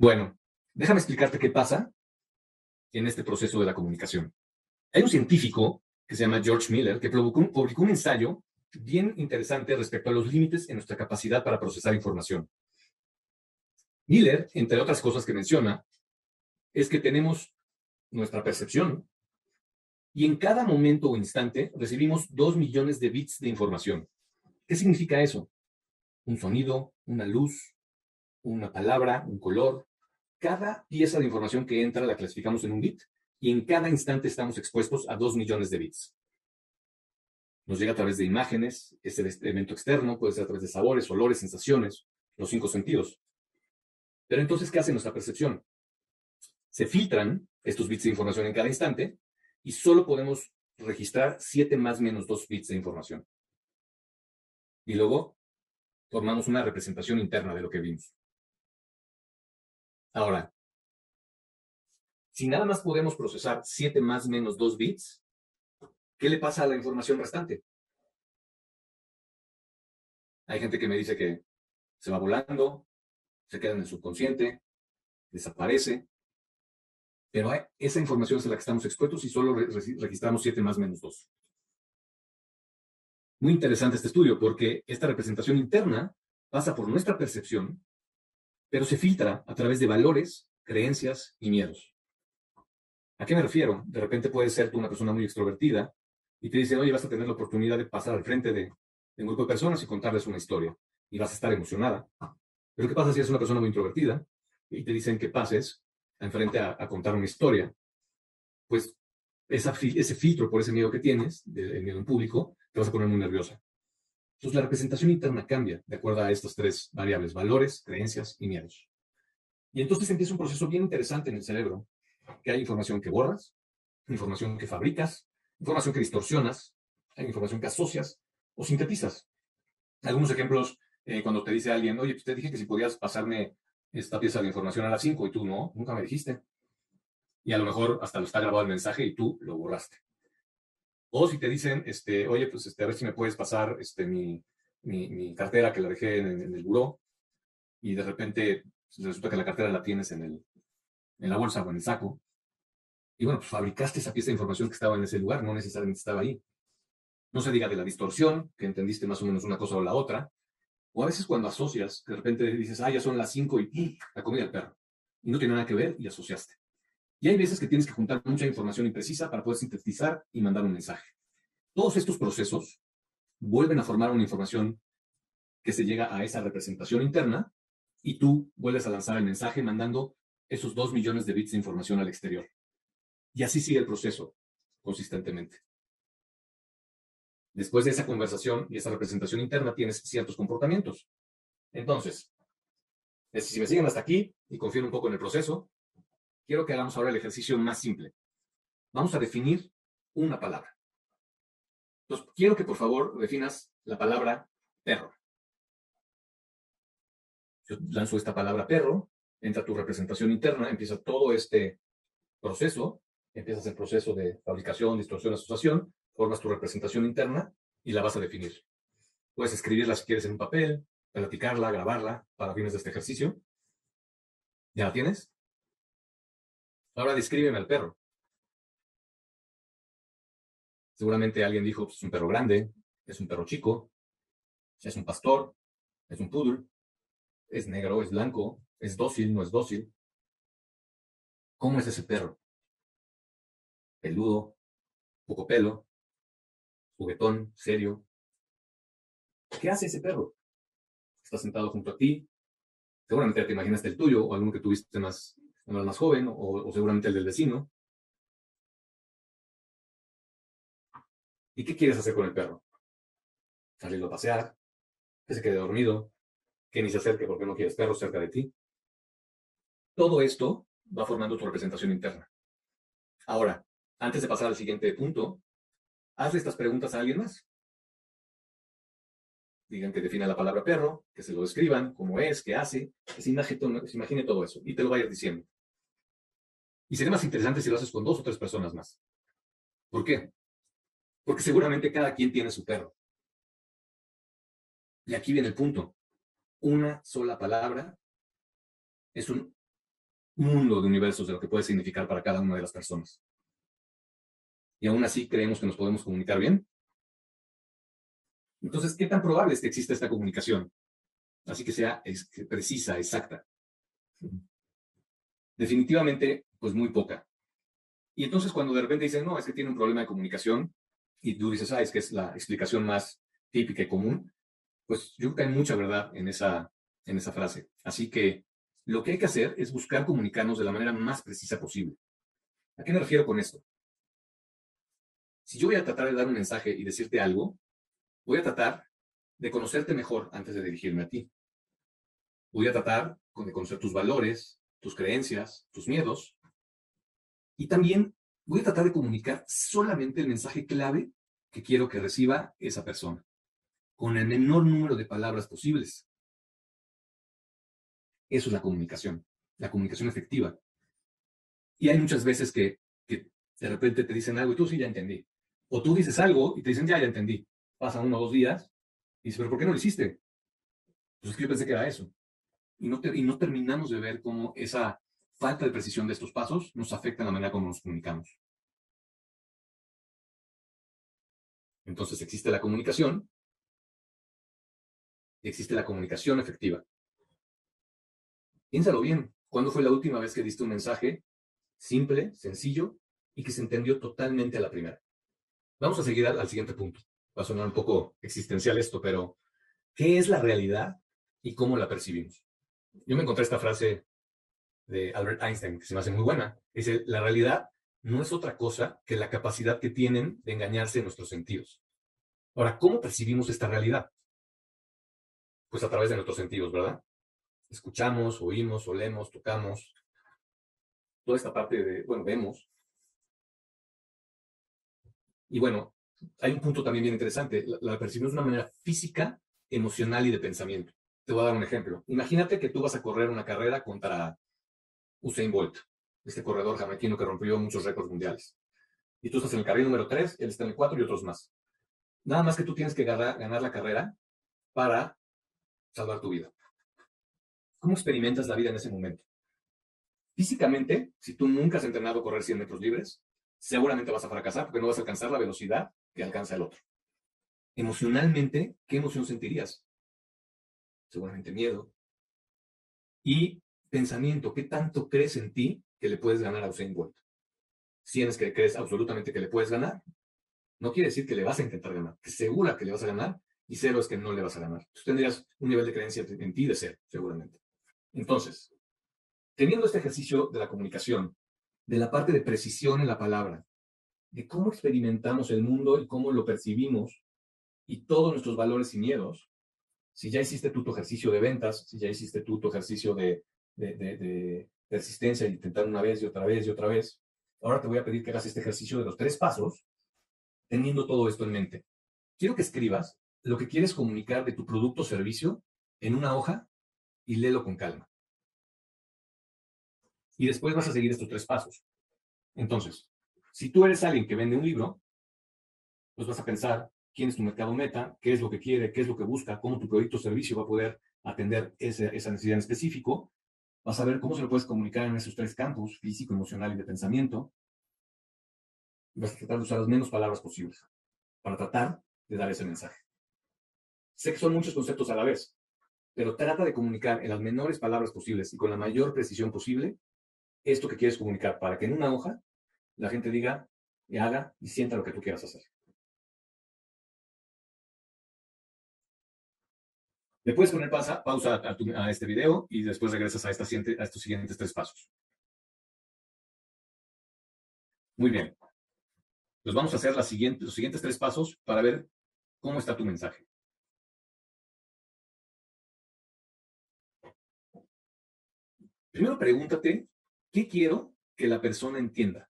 Bueno, déjame explicarte qué pasa en este proceso de la comunicación. Hay un científico que se llama George Miller que publicó un ensayo bien interesante respecto a los límites en nuestra capacidad para procesar información. Miller, entre otras cosas que menciona, es que tenemos nuestra percepción y en cada momento o instante recibimos 2 millones de bits de información. ¿Qué significa eso? Un sonido, una luz, una palabra, un color. Cada pieza de información que entra la clasificamos en un bit y en cada instante estamos expuestos a 2 millones de bits. Nos llega a través de imágenes, ese elemento externo, puede ser a través de sabores, olores, sensaciones, los 5 sentidos. Pero entonces, ¿qué hace nuestra percepción? Se filtran estos bits de información en cada instante y solo podemos registrar 7 más menos 2 bits de información. Y luego formamos una representación interna de lo que vimos. Ahora, si nada más podemos procesar 7 más menos 2 bits, ¿qué le pasa a la información restante? Hay gente que me dice que se va volando, se queda en el subconsciente, desaparece, pero esa información es a la que estamos expuestos y solo registramos 7 más menos 2. Muy interesante este estudio porque esta representación interna pasa por nuestra percepción, pero se filtra a través de valores, creencias y miedos. ¿A qué me refiero? De repente puedes ser tú una persona muy extrovertida y te dicen, oye, vas a tener la oportunidad de pasar al frente de un grupo de personas y contarles una historia y vas a estar emocionada. Pero ¿qué pasa si eres una persona muy introvertida y te dicen que pases enfrente a contar una historia? Pues ese filtro por ese miedo que tienes, el miedo en público, te vas a poner muy nerviosa. Entonces la representación interna cambia de acuerdo a estas 3 variables, valores, creencias y miedos. Y entonces empieza un proceso bien interesante en el cerebro, que hay información que borras, información que fabricas, información que distorsionas, hay información que asocias o sintetizas. Algunos ejemplos, cuando te dice alguien, oye, pues te dije que si podías pasarme esta pieza de información a las 5 y tú no, nunca me dijiste. Y a lo mejor hasta lo está grabado el mensaje y tú lo borraste. O si te dicen, oye, pues a ver si me puedes pasar mi cartera que la dejé en el buró y de repente resulta que la cartera la tienes en la bolsa o en el saco. Y bueno, pues fabricaste esa pieza de información que estaba en ese lugar, no necesariamente estaba ahí. No se diga de la distorsión, que entendiste más o menos una cosa o la otra. O a veces cuando asocias, de repente dices, ya son las 5 y la comida del perro. Y no tiene nada que ver y asociaste. Y hay veces que tienes que juntar mucha información imprecisa para poder sintetizar y mandar un mensaje. Todos estos procesos vuelven a formar una información que se llega a esa representación interna y tú vuelves a lanzar el mensaje mandando esos 2 millones de bits de información al exterior. Y así sigue el proceso consistentemente. Después de esa conversación y esa representación interna tienes ciertos comportamientos. Entonces, si me siguen hasta aquí y confían un poco en el proceso, quiero que hagamos ahora el ejercicio más simple. Vamos a definir una palabra. Entonces, quiero que por favor definas la palabra perro. Yo lanzo esta palabra perro, entra tu representación interna, empieza todo este proceso, empiezas el proceso de fabricación, distorsión, asociación, formas tu representación interna y la vas a definir. Puedes escribirla si quieres en un papel, platicarla, grabarla para fines de este ejercicio. ¿Ya la tienes? Ahora descríbeme al perro. Seguramente alguien dijo, pues, es un perro grande, es un perro chico, es un pastor, es un poodle, es negro, es blanco, es dócil, no es dócil. ¿Cómo es ese perro? Peludo, poco pelo, juguetón, serio. ¿Qué hace ese perro? Está sentado junto a ti. Seguramente te imaginaste el tuyo o alguno que tuviste más joven o seguramente el del vecino. ¿Y qué quieres hacer con el perro? Salirlo a pasear, que se quede dormido, que ni se acerque porque no quieres perros cerca de ti. Todo esto va formando tu representación interna. Ahora, antes de pasar al siguiente punto, hazle estas preguntas a alguien más. Digan que defina la palabra perro, que se lo describan, cómo es, qué hace, que se imagine todo eso y te lo vayas diciendo. Y sería más interesante si lo haces con 2 o 3 personas más. ¿Por qué? Porque seguramente cada quien tiene su perro. Y aquí viene el punto. Una sola palabra es un mundo de universos de lo que puede significar para cada una de las personas. Y aún así creemos que nos podemos comunicar bien. Entonces, ¿qué tan probable es que exista esta comunicación? Así que sea precisa, exacta. Definitivamente, pues muy poca. Y entonces cuando de repente dicen, no, es que tiene un problema de comunicación, y tú dices, es que es la explicación más típica y común, pues yo creo que hay mucha verdad en esa frase. Así que lo que hay que hacer es buscar comunicarnos de la manera más precisa posible. ¿A qué me refiero con esto? Si yo voy a tratar de dar un mensaje y decirte algo, voy a tratar de conocerte mejor antes de dirigirme a ti. Voy a tratar de conocer tus valores, tus creencias, tus miedos, y también voy a tratar de comunicar solamente el mensaje clave que quiero que reciba esa persona, con el menor número de palabras posibles. Eso es la comunicación efectiva. Y hay muchas veces que de repente te dicen algo y tú sí ya entendí. O tú dices algo y te dicen ya entendí. Pasan 1 o 2 días y dices, pero ¿por qué no lo hiciste? Pues es que yo pensé que era eso. Y no terminamos de ver cómo esa falta de precisión de estos pasos nos afecta en la manera como nos comunicamos. Entonces existe la comunicación y existe la comunicación efectiva. Piénsalo bien. ¿Cuándo fue la última vez que diste un mensaje simple, sencillo y que se entendió totalmente a la primera? Vamos a seguir al siguiente punto. Va a sonar un poco existencial esto, pero ¿qué es la realidad y cómo la percibimos? Yo me encontré esta frase de Albert Einstein que se me hace muy buena. Dice, la realidad no es otra cosa que la capacidad que tienen de engañarse nuestros sentidos. Ahora, ¿cómo percibimos esta realidad? Pues a través de nuestros sentidos, ¿verdad? Escuchamos, oímos, olemos, tocamos. Toda esta parte de, vemos. Y bueno, hay un punto también bien interesante. La percibimos de una manera física, emocional y de pensamiento. Te voy a dar un ejemplo. Imagínate que tú vas a correr una carrera contra Usain Bolt, este corredor jamaiquino que rompió muchos récords mundiales. Y tú estás en el carril número 3, él está en el 4 y otros más. Nada más que tú tienes que ganar la carrera para salvar tu vida. ¿Cómo experimentas la vida en ese momento? Físicamente, si tú nunca has entrenado a correr 100 metros libres, seguramente vas a fracasar porque no vas a alcanzar la velocidad que alcanza el otro. Emocionalmente, ¿qué emoción sentirías? Seguramente miedo. Y pensamiento, ¿qué tanto crees en ti que le puedes ganar a Usain Bolt? Si es que crees absolutamente que le puedes ganar, no quiere decir que le vas a intentar ganar, que segura que le vas a ganar, y 0 es que no le vas a ganar. Tú tendrías un nivel de creencia en ti de 0, seguramente. Entonces, teniendo este ejercicio de la comunicación, de la parte de precisión en la palabra, de cómo experimentamos el mundo y cómo lo percibimos, y todos nuestros valores y miedos, si ya hiciste tú tu ejercicio de ventas, si ya hiciste tú tu ejercicio de persistencia y intentar una vez y otra vez y otra vez, ahora te voy a pedir que hagas este ejercicio de los 3 pasos, teniendo todo esto en mente. Quiero que escribas lo que quieres comunicar de tu producto o servicio en una hoja y léelo con calma. Y después vas a seguir estos 3 pasos. Entonces, si tú eres alguien que vende un libro, pues vas a pensar quién es tu mercado meta, qué es lo que quiere, qué es lo que busca, cómo tu producto o servicio va a poder atender esa necesidad en específico. Vas a ver cómo se lo puedes comunicar en esos 3 campos, físico, emocional y de pensamiento. Vas a tratar de usar las menos palabras posibles para tratar de dar ese mensaje. Sé que son muchos conceptos a la vez, pero trata de comunicar en las menores palabras posibles y con la mayor precisión posible esto que quieres comunicar para que en una hoja la gente diga y haga y sienta lo que tú quieras hacer. Le puedes poner pausa a este video y después regresas a estos siguientes 3 pasos. Muy bien. Pues vamos a hacer los siguientes 3 pasos para ver cómo está tu mensaje. Primero pregúntate, ¿qué quiero que la persona entienda?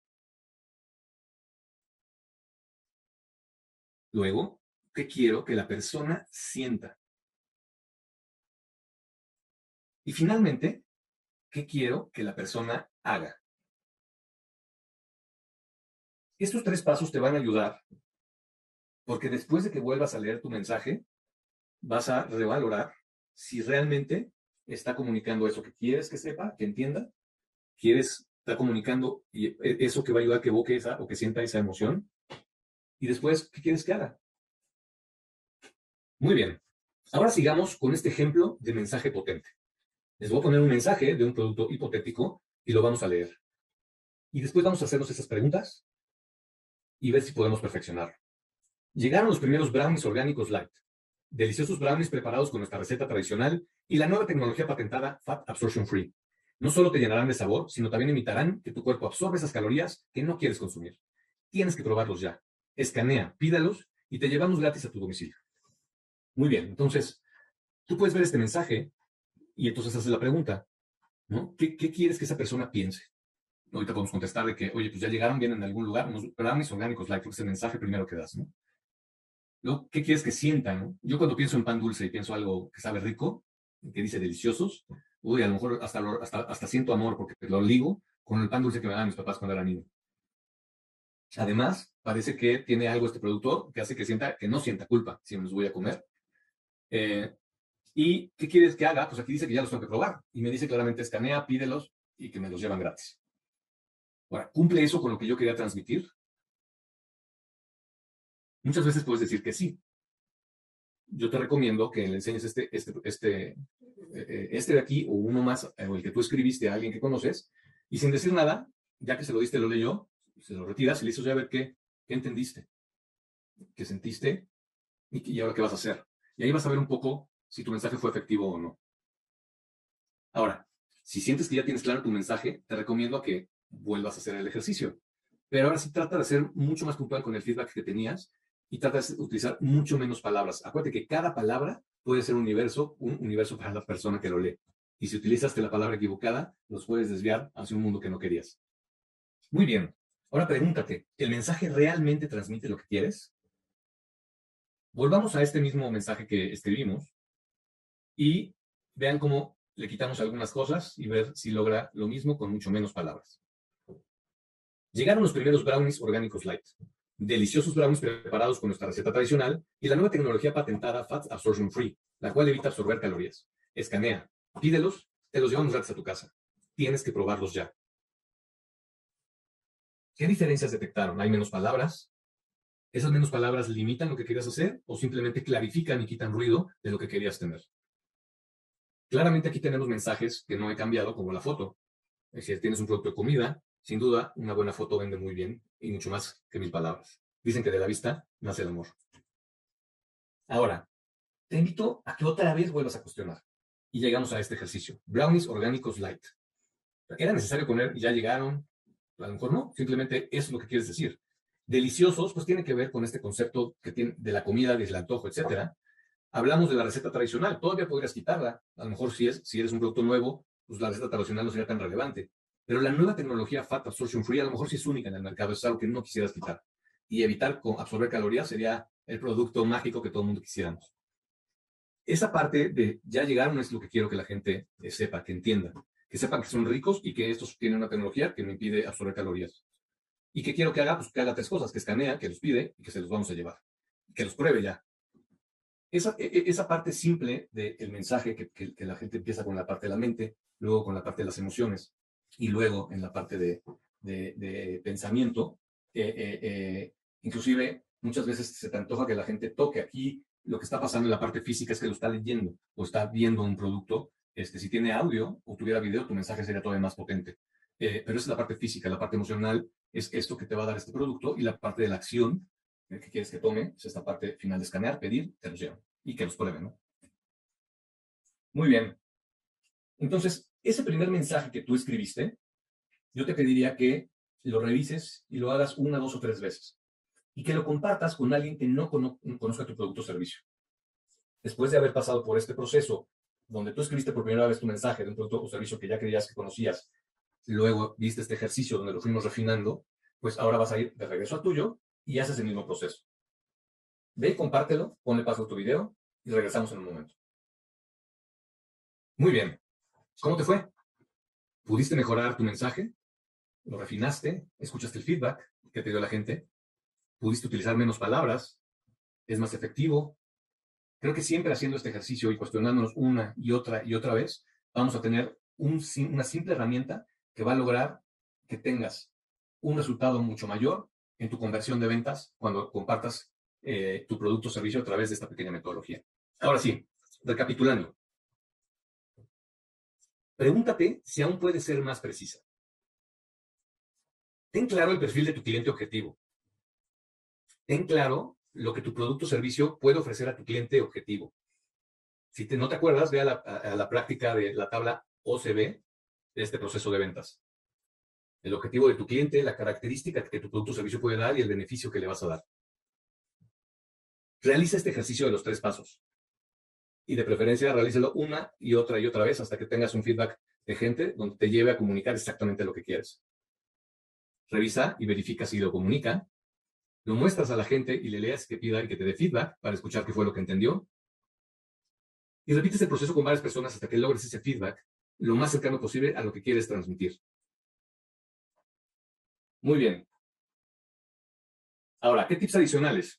Luego, ¿qué quiero que la persona sienta? Y finalmente, ¿qué quiero que la persona haga? Estos 3 pasos te van a ayudar porque después de que vuelvas a leer tu mensaje, vas a revalorar si realmente está comunicando eso que quieres que sepa, que entienda, ¿Quieres estar comunicando y eso que va a ayudar a que evoque esa o que sienta esa emoción? Y después, ¿qué quieres que haga? Muy bien. Ahora sigamos con este ejemplo de mensaje potente. Les voy a poner un mensaje de un producto hipotético y lo vamos a leer. Y después vamos a hacernos esas preguntas y ver si podemos perfeccionarlo. Llegaron los primeros brownies orgánicos light. Deliciosos brownies preparados con nuestra receta tradicional y la nueva tecnología patentada Fat Absorption Free. No solo te llenarán de sabor, sino también evitarán que tu cuerpo absorba esas calorías que no quieres consumir. Tienes que probarlos ya. Escanea, pídalos y te llevamos gratis a tu domicilio. Muy bien, entonces, tú puedes ver este mensaje y entonces haces la pregunta, ¿no? ¿Qué quieres que esa persona piense? Ahorita podemos contestar de que, oye, pues ya llegaron, vienen en algún lugar, unos brownies orgánicos light, porque es el mensaje primero que das, ¿no? Luego, ¿qué quieres que sientan, no? Yo cuando pienso en pan dulce y pienso algo que sabe rico, que dice deliciosos, uy, a lo mejor hasta siento amor porque lo ligo con el pan dulce que me daban mis papás cuando era niño. Además, parece que tiene algo este productor que hace que no sienta culpa si me los voy a comer. ¿Y qué quieres que haga? Pues aquí dice que ya los tengo que probar. Y me dice claramente, escanea, pídelos y que me los llevan gratis. Ahora, ¿cumple eso con lo que yo quería transmitir? Muchas veces puedes decir que sí. Yo te recomiendo que le enseñes este de aquí o uno más, o el que tú escribiste a alguien que conoces, y sin decir nada, ya que se lo diste, lo leyó, se lo retiras y le dices, a ver qué entendiste, qué sentiste y ahora qué vas a hacer. Y ahí vas a ver un poco si tu mensaje fue efectivo o no. Ahora, si sientes que ya tienes claro tu mensaje, te recomiendo a que vuelvas a hacer el ejercicio. Pero ahora sí trata de ser mucho más puntual con el feedback que tenías y trata de utilizar mucho menos palabras. Acuérdate que cada palabra puede ser un universo para la persona que lo lee. Y si utilizaste la palabra equivocada, los puedes desviar hacia un mundo que no querías. Muy bien. Ahora pregúntate, ¿el mensaje realmente transmite lo que quieres? Volvamos a este mismo mensaje que escribimos y vean cómo le quitamos algunas cosas y ver si logra lo mismo con mucho menos palabras. Llegaron los primeros brownies orgánicos light. Deliciosos brownies preparados con nuestra receta tradicional y la nueva tecnología patentada Fat Absorption Free, la cual evita absorber calorías. Escanea, pídelos, te los llevamos gratis a tu casa. Tienes que probarlos ya. ¿Qué diferencias detectaron? ¿Hay menos palabras? ¿Esas menos palabras limitan lo que querías hacer o simplemente clarifican y quitan ruido de lo que querías tener? Claramente aquí tenemos mensajes que no he cambiado, como la foto. Es decir, tienes un producto de comida, sin duda, una buena foto vende muy bien y mucho más que 1000 palabras. Dicen que de la vista nace el amor. Ahora, te invito a que otra vez vuelvas a cuestionar. Y llegamos a este ejercicio. Brownies orgánicos light. ¿Era necesario poner ya llegaron? A lo mejor no, simplemente eso es lo que quieres decir. Deliciosos, pues tiene que ver con este concepto que tiene de la comida, del antojo, etcétera. Hablamos de la receta tradicional, todavía podrías quitarla. A lo mejor si eres un producto nuevo, pues la receta tradicional no sería tan relevante. Pero la nueva tecnología Fat Absorption Free a lo mejor sí es única en el mercado, es algo que no quisieras quitar. Y evitar absorber calorías sería el producto mágico que todo el mundo quisiéramos. Esa parte de ya llegaron es lo que quiero que la gente sepa, que entienda. Que sepan que son ricos y que estos tienen una tecnología que me impide absorber calorías. ¿Y qué quiero que haga? Pues que haga tres cosas, que escanea, que los pide y que se los vamos a llevar. Que los pruebe ya. Esa parte simple del mensaje que la gente empieza con la parte de la mente, luego con la parte de las emociones y luego en la parte de pensamiento, inclusive muchas veces se te antoja que la gente toque aquí. Lo que está pasando en la parte física es que lo está leyendo o está viendo un producto. Si tiene audio o tuviera video, tu mensaje sería todavía más potente. Pero esa es la parte física. La parte emocional es esto que te va a dar este producto y la parte de la acción que quieres que tome es esta parte final de escanear, pedir, te los llevan y que los prueben, ¿no? Muy bien. Entonces, ese primer mensaje que tú escribiste, yo te pediría que lo revises y lo hagas 1, 2 o 3 veces y que lo compartas con alguien que no conozca tu producto o servicio. Después de haber pasado por este proceso, donde tú escribiste por primera vez tu mensaje de un producto o servicio que ya creías que conocías, luego viste este ejercicio donde lo fuimos refinando, pues ahora vas a ir de regreso al tuyo y haces el mismo proceso. Ve y compártelo, ponle pausa a tu video y regresamos en un momento. Muy bien. ¿Cómo te fue? ¿Pudiste mejorar tu mensaje? ¿Lo refinaste? ¿Escuchaste el feedback que te dio la gente? ¿Pudiste utilizar menos palabras? ¿Es más efectivo? Creo que siempre haciendo este ejercicio y cuestionándonos una y otra vez, vamos a tener una simple herramienta que va a lograr que tengas un resultado mucho mayor en tu conversión de ventas cuando compartas tu producto o servicio a través de esta pequeña metodología. Ahora sí, recapitulando. Pregúntate si aún puedes ser más precisa. Ten claro el perfil de tu cliente objetivo. Ten claro lo que tu producto o servicio puede ofrecer a tu cliente objetivo. Si no te acuerdas, ve a la práctica de la tabla OCB de este proceso de ventas. El objetivo de tu cliente, la característica que tu producto o servicio puede dar y el beneficio que le vas a dar. Realiza este ejercicio de los 3 pasos. Y de preferencia, realízalo una y otra vez hasta que tengas un feedback de gente donde te lleve a comunicar exactamente lo que quieres. Revisa y verifica si lo comunica. Lo muestras a la gente y le leas que pida y que te dé feedback para escuchar qué fue lo que entendió. Y repites el proceso con varias personas hasta que logres ese feedback lo más cercano posible a lo que quieres transmitir. Muy bien. Ahora, ¿qué tips adicionales?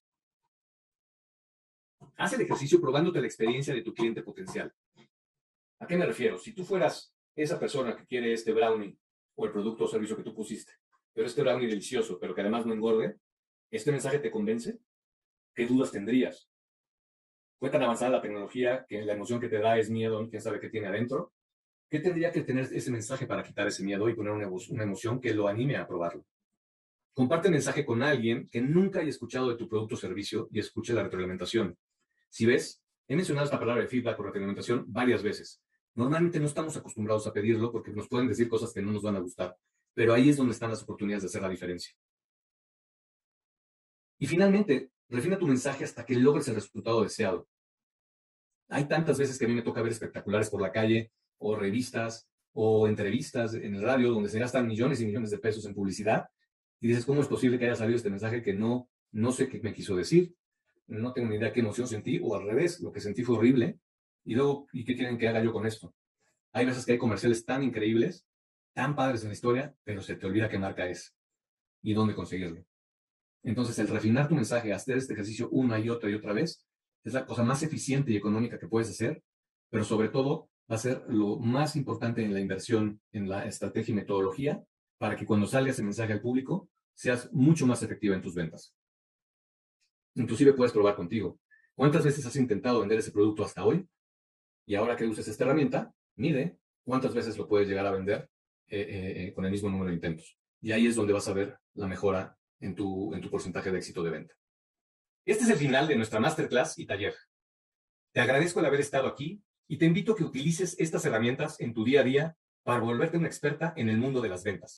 Haz el ejercicio probándote la experiencia de tu cliente potencial. ¿A qué me refiero? Si tú fueras esa persona que quiere este brownie o el producto o servicio que tú pusiste, pero este brownie delicioso, pero que además no engorde, ¿este mensaje te convence? ¿Qué dudas tendrías? ¿Fue tan avanzada la tecnología que la emoción que te da es miedo, quién sabe qué tiene adentro? ¿Qué tendría que tener ese mensaje para quitar ese miedo y poner una emoción que lo anime a probarlo? Comparte el mensaje con alguien que nunca haya escuchado de tu producto o servicio y escuche la retroalimentación. Si ves, he mencionado esta palabra de feedback o retroalimentación varias veces. Normalmente no estamos acostumbrados a pedirlo porque nos pueden decir cosas que no nos van a gustar, pero ahí es donde están las oportunidades de hacer la diferencia. Y finalmente, refina tu mensaje hasta que logres el resultado deseado. Hay tantas veces que a mí me toca ver espectaculares por la calle, o revistas, o entrevistas en el radio, donde se gastan millones y millones de pesos en publicidad, y dices, ¿cómo es posible que haya salido este mensaje que no sé qué me quiso decir? No tengo ni idea qué emoción sentí, o al revés, lo que sentí fue horrible, y luego, ¿y qué quieren que haga yo con esto? Hay veces que hay comerciales tan increíbles, tan padres en la historia, pero se te olvida qué marca es y dónde conseguirlo. Entonces, el refinar tu mensaje, hacer este ejercicio una y otra vez, es la cosa más eficiente y económica que puedes hacer, pero sobre todo va a ser lo más importante en la inversión, en la estrategia y metodología, para que cuando salga ese mensaje al público, seas mucho más efectiva en tus ventas. Inclusive puedes probar contigo. ¿Cuántas veces has intentado vender ese producto hasta hoy? Y ahora que uses esta herramienta, mide cuántas veces lo puedes llegar a vender con el mismo número de intentos. Y ahí es donde vas a ver la mejora en tu porcentaje de éxito de venta. Este es el final de nuestra masterclass y taller. Te agradezco el haber estado aquí y te invito a que utilices estas herramientas en tu día a día para volverte una experta en el mundo de las ventas.